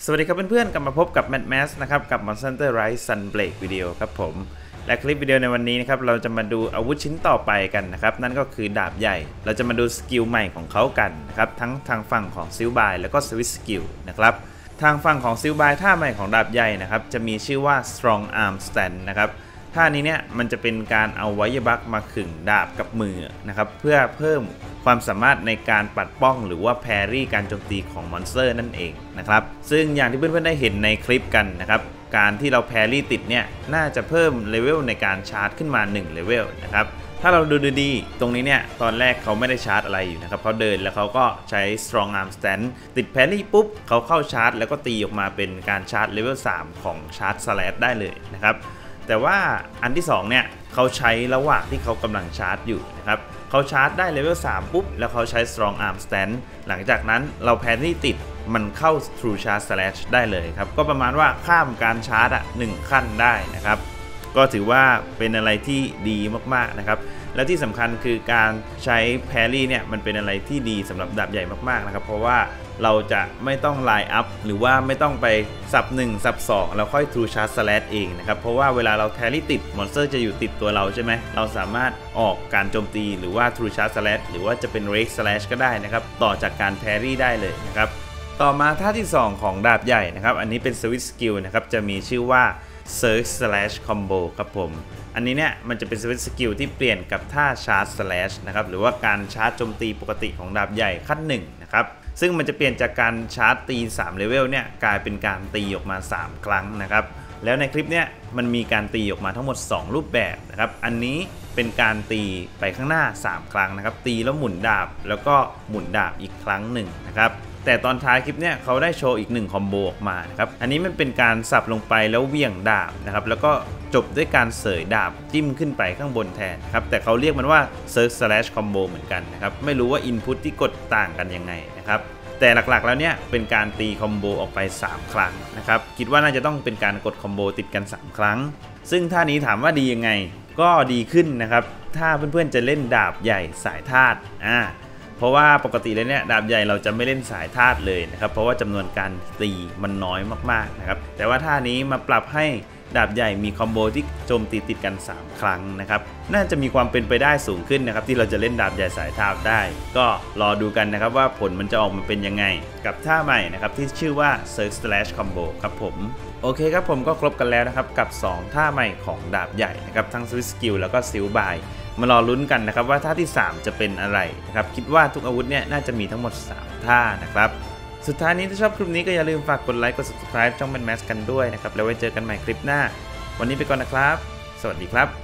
สวัสดีครับเพื่อนๆกลับมาพบกับ Mad Max นะครับกับ Monster Hunter Rise Sunbreak Video ครับผมและคลิปวิดีโอในวันนี้นะครับเราจะมาดูอาวุธชิ้นต่อไปกันนะครับนั่นก็คือดาบใหญ่เราจะมาดูสกิลใหม่ของเขากันนะครับทั้งทางฝั่งของซิลบายแล้วก็สวิตสกิลนะครับทางฝั่งของซิลบายท่าใหม่ของดาบใหญ่นะครับจะมีชื่อว่า Strong Arm Stand นะครับท่านี้เนี่ยมันจะเป็นการเอาไวท์บัคมาขึงดาบกับมือนะครับเพื่อเพิ่มความสามารถในการปัดป้องหรือว่าแพรี่การโจมตีของมอนสเตอร์นั่นเองนะครับซึ่งอย่างที่เพื่อนๆได้เห็นในคลิปกันนะครับการที่เราแพรี่ติดเนี่ยน่าจะเพิ่มเลเวลในการชาร์จขึ้นมา1เลเวลนะครับถ้าเราดูดีๆตรงนี้เนี่ยตอนแรกเขาไม่ได้ชาร์จอะไรอยู่นะครับเขาเดินแล้วเขาก็ใช้ Strong Arm Stand ติดแพรี่ปุ๊บเขาเข้าชาร์จแล้วก็ตีออกมาเป็นการชาร์จเลเวล3ของชาร์จสแลชได้เลยนะครับแต่ว่าอันที่2เนี่ยเขาใช้ระหว่างที่เขากำลังชาร์จอยู่นะครับเขาชาร์จได้เลเวล3ปุ๊บแล้วเขาใช้ Strong Arm Stand หลังจากนั้นเราแพรี่ติดมันเข้า True Charge Slash ได้เลยครับก็ประมาณว่าข้ามการชาร์จ1ขั้นได้นะครับก็ถือว่าเป็นอะไรที่ดีมากๆนะครับและที่สำคัญคือการใช้แพรี่เนี่ยมันเป็นอะไรที่ดีสำหรับดาบใหญ่มากๆนะครับเพราะว่าเราจะไม่ต้องไลน์อัพหรือว่าไม่ต้องไปสับ1สับ2แล้วค่อย True Charge Slash เองนะครับเพราะว่าเวลาเราแพรี่ติดมอนสเตอร์จะอยู่ติดตัวเราใช่ไหมเราสามารถออกการโจมตีหรือว่า True Charge Slash หรือว่าจะเป็น Rage Slash ก็ได้นะครับต่อจากการแพรี่ได้เลยนะครับต่อมาท่าที่2ของดาบใหญ่นะครับอันนี้เป็น Switch Skill นะครับจะมีชื่อว่า Surge Slash Combo ครับผมอันนี้เนี่ยมันจะเป็น Switch Skill ที่เปลี่ยนกับท่า Charge Slash นะครับหรือว่าการชาร์จโจมตีปกติของดาบใหญ่ขั้น1นะครับซึ่งมันจะเปลี่ยนจากการชาร์จตี3เลเวลเนี่ยกลายเป็นการตีออกมา3ครั้งนะครับแล้วในคลิปเนี้ยมันมีการตีออกมาทั้งหมด2รูปแบบนะครับอันนี้เป็นการตีไปข้างหน้า3ครั้งนะครับตีแล้วหมุนดาบแล้วก็หมุนดาบอีกครั้งหนึ่งนะครับแต่ตอนท้ายคลิปเนี้ยเขาได้โชว์อีก1คอมโบออกมานะครับอันนี้มันเป็นการสับลงไปแล้วเหวี่ยงดาบนะครับแล้วก็จบด้วยการเสยดาบจิ้มขึ้นไปข้างบนแทนครับแต่เขาเรียกมันว่า Surge Slash Combo เหมือนกันนะครับไม่รู้ว่า Input ที่กดต่างกันยังไงนะครับแต่หลักๆแล้วเนี่ยเป็นการตีคอมโบออกไป3ครั้งนะครับคิดว่าน่าจะต้องเป็นการกดคอมโบติดกัน3ครั้งซึ่งท่านี้ถามว่าดียังไงก็ดีขึ้นนะครับถ้าเพื่อนๆจะเล่นดาบใหญ่สายธาตุเพราะว่าปกติแล้วเนี่ยดาบใหญ่เราจะไม่เล่นสายธาตุเลยนะครับเพราะว่าจำนวนการตีมันน้อยมากๆนะครับแต่ว่าท่านี้มาปรับให้ดาบใหญ่มีคอมโบที่โจมตีติดกัน3ครั้งนะครับน่าจะมีความเป็นไปได้สูงขึ้นนะครับที่เราจะเล่นดาบใหญ่สายธาตุได้ก็รอดูกันนะครับว่าผลมันจะออกมาเป็นยังไงกับท่าใหม่นะครับที่ชื่อว่า Surge Slash Combo ครับผมโอเคครับผมก็ครบกันแล้วนะครับกับ2ท่าใหม่ของดาบใหญ่นะครับทั้ง Switch Skill แล้วก็ Seal Byมารอลุ้นกันนะครับว่าท่าที่3จะเป็นอะไรนะครับคิดว่าทุกอาวุธเนี่ยน่าจะมีทั้งหมด3ท่านะครับสุดท้ายนี้ถ้าชอบคลิปนี้ก็อย่าลืมฝากกดไลค์กด Subscribe ช่อง Mad Max กันด้วยนะครับแล้วไว้เจอกันใหม่คลิปหน้าวันนี้ไปก่อนนะครับสวัสดีครับ